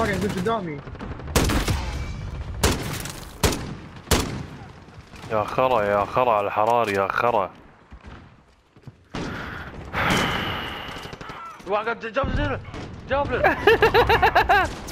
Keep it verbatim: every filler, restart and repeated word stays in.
الحراري ينزل قدامي. يا خرا يا خرا على الحراري يا خرا. واحد جاب جاب